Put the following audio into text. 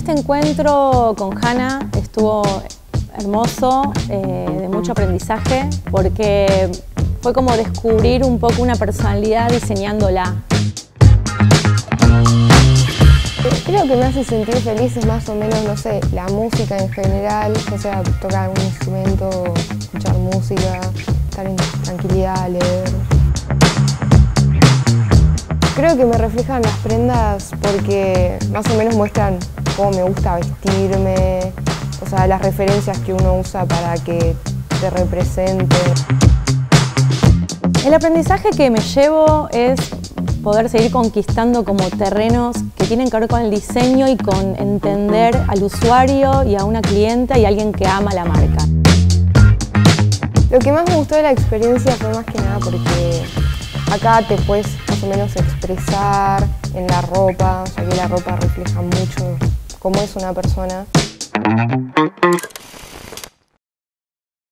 Este encuentro con Hanna estuvo hermoso, de mucho aprendizaje, porque fue como descubrir un poco una personalidad diseñándola. Creo que me hace sentir feliz es más o menos, no sé, la música en general, o sea, tocar algún instrumento, escuchar música, estar en tranquilidad, leer. Creo que me reflejan las prendas porque más o menos muestran cómo me gusta vestirme, o sea, las referencias que uno usa para que te represente. El aprendizaje que me llevo es poder seguir conquistando como terrenos que tienen que ver con el diseño y con entender al usuario y a una clienta y a alguien que ama la marca. Lo que más me gustó de la experiencia fue más que nada porque acá te puedes más o menos expresar en la ropa, ya que la ropa refleja mucho cómo es una persona.